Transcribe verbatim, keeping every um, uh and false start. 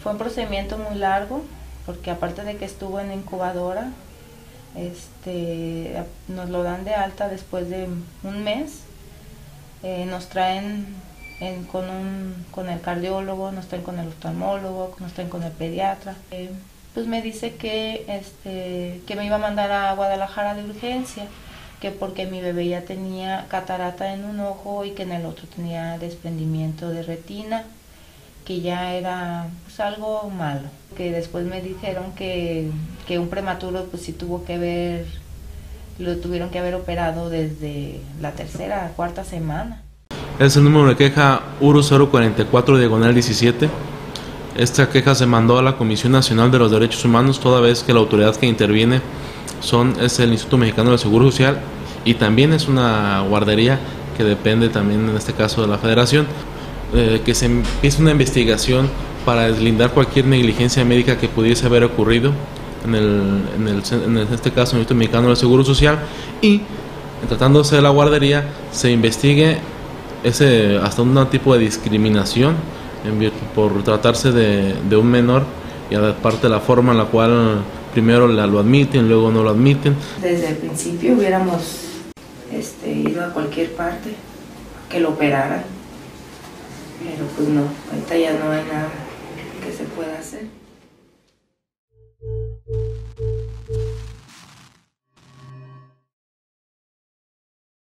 Fue un procedimiento muy largo, porque aparte de que estuvo en incubadora, este, nos lo dan de alta después de un mes. Eh, nos traen en, con, un, con el cardiólogo, nos traen con el oftalmólogo, nos traen con el pediatra. Eh, pues me dice que, este, que me iba a mandar a Guadalajara de urgencia, que porque mi bebé ya tenía catarata en un ojo y que en el otro tenía desprendimiento de retina, que ya era pues algo malo. Que después me dijeron que, que un prematuro pues sí tuvo que ver, lo tuvieron que haber operado desde la tercera, cuarta semana. Es el número de queja U R U cero cuarenta y cuatro diagonal diecisiete. Esta queja se mandó a la Comisión Nacional de los Derechos Humanos, toda vez que la autoridad que interviene son, es el Instituto Mexicano del Seguro Social, y también es una guardería que depende también en este caso de la Federación. Eh, que se empiece una investigación para deslindar cualquier negligencia médica que pudiese haber ocurrido en, el, en, el, en este caso en el Instituto Mexicano del Seguro Social, y tratándose de la guardería se investigue ese hasta un tipo de discriminación en, por tratarse de, de un menor, y aparte la forma en la cual primero la, lo admiten, luego no lo admiten. Desde el principio hubiéramos este, ido a cualquier parte que lo operaran, pero pues no, ahorita ya no hay nada que se pueda hacer.